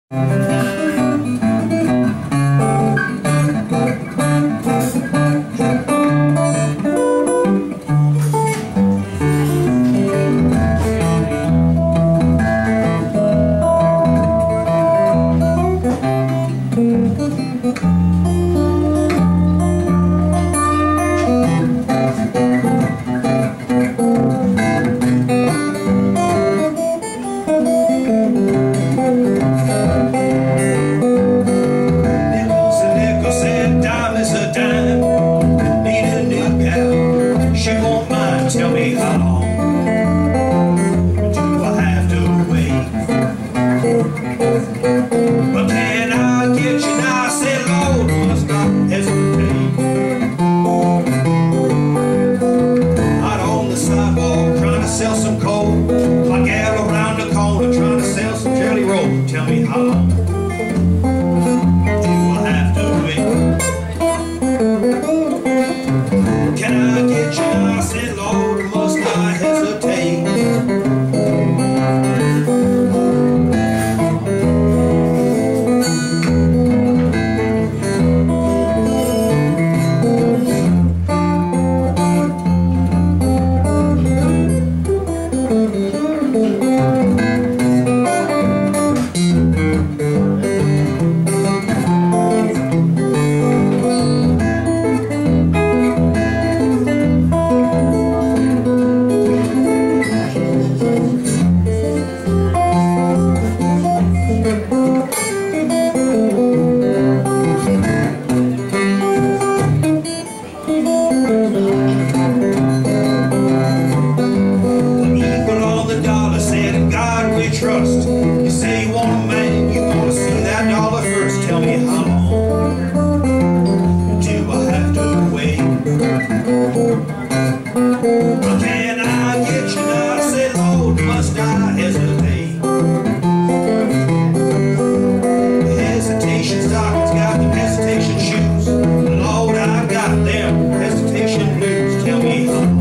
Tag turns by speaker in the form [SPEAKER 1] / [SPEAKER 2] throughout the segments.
[SPEAKER 1] Tell me how long do I have to wait? But can I get you now? I said, Lord, must not hesitate. Out on the sidewalk trying to sell some coal, my gal around the corner trying to sell some jelly roll. Tell me how long do I have to wait? Can I get you now? I said, Lord, must I hesitate? Trust. You say you want a man, you want to see that dollar first. Tell me how long do I have to wait? Or can I get you now? I said, Lord, must I hesitate? Hesitation stockings got them hesitation shoes. Lord, I got them hesitation blues. Tell me how long.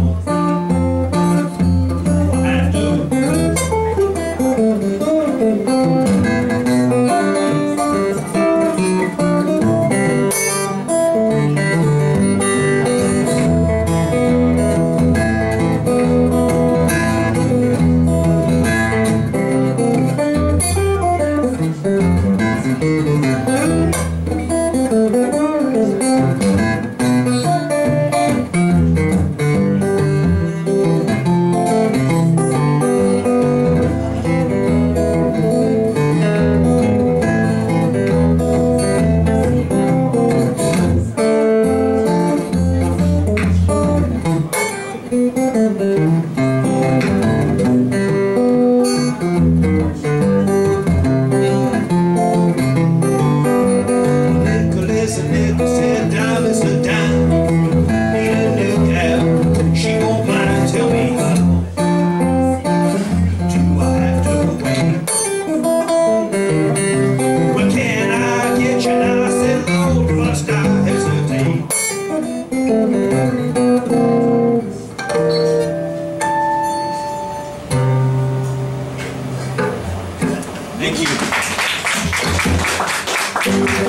[SPEAKER 1] Thank you.